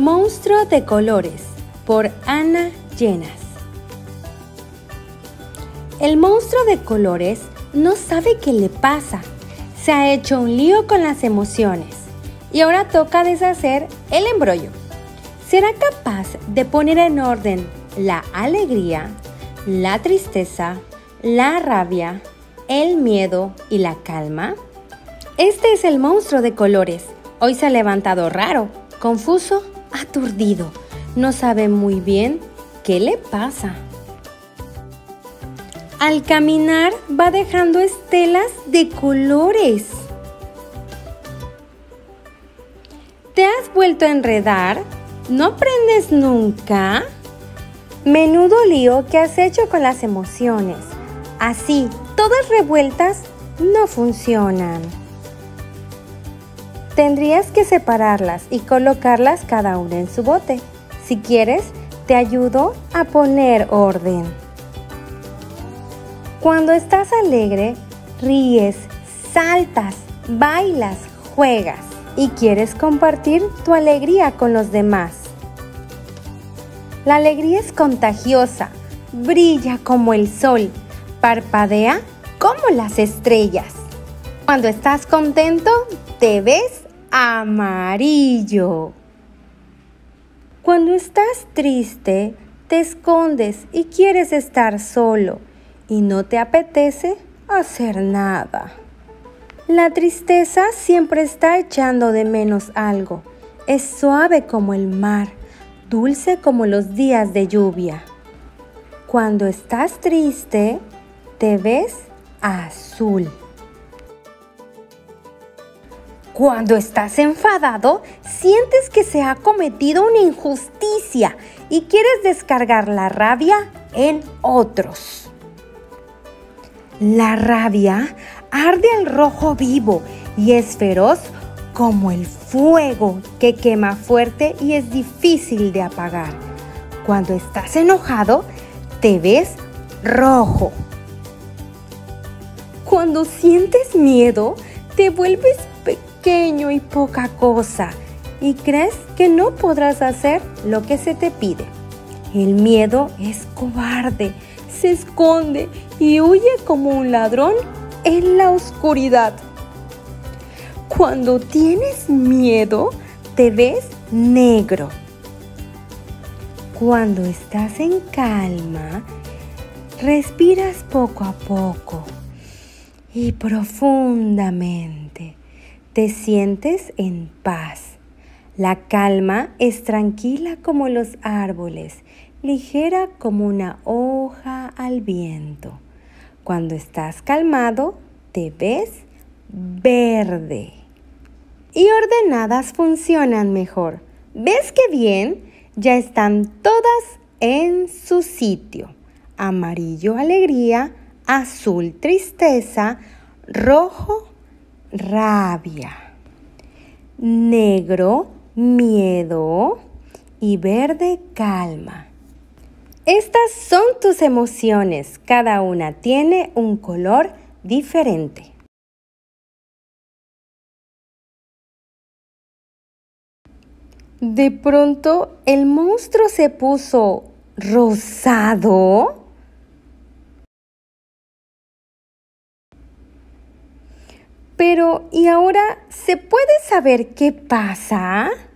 Monstruo de colores, por Ana Llenas. El monstruo de colores no sabe qué le pasa. Se ha hecho un lío con las emociones y ahora toca deshacer el embrollo. ¿Será capaz de poner en orden la alegría, la tristeza, la rabia, el miedo y la calma? Este es el monstruo de colores. Hoy se ha levantado raro, confuso, aturdido. No sabe muy bien qué le pasa. Al caminar va dejando estelas de colores. ¿Te has vuelto a enredar? ¿No aprendes nunca? Menudo lío que has hecho con las emociones. Así, todas revueltas, no funcionan. Tendrías que separarlas y colocarlas cada una en su bote. Si quieres, te ayudo a poner orden. Cuando estás alegre, ríes, saltas, bailas, juegas y quieres compartir tu alegría con los demás. La alegría es contagiosa, brilla como el sol, parpadea como las estrellas. Cuando estás contento, te ves amarillo. Cuando estás triste, te escondes y quieres estar solo y no te apetece hacer nada. La tristeza siempre está echando de menos algo. Es suave como el mar, dulce como los días de lluvia. Cuando estás triste, te ves azul. Cuando estás enfadado, sientes que se ha cometido una injusticia y quieres descargar la rabia en otros. La rabia arde al rojo vivo y es feroz como el fuego que quema fuerte y es difícil de apagar. Cuando estás enojado, te ves rojo. Cuando sientes miedo, te vuelves pequeño y poca cosa y crees que no podrás hacer lo que se te pide. El miedo es cobarde, se esconde y huye como un ladrón en la oscuridad. Cuando tienes miedo, te ves negro. Cuando estás en calma, respiras poco a poco y profundamente. Te sientes en paz. La calma es tranquila como los árboles, ligera como una hoja al viento. Cuando estás calmado, te ves verde. Y ordenadas funcionan mejor. ¿Ves qué bien? Ya están todas en su sitio. Amarillo, alegría. Azul, tristeza. Rojo, rabia. Negro, miedo. Y verde, calma. Estas son tus emociones. Cada una tiene un color diferente. De pronto, el monstruo se puso rosado. Pero, ¿y ahora se puede saber qué pasa?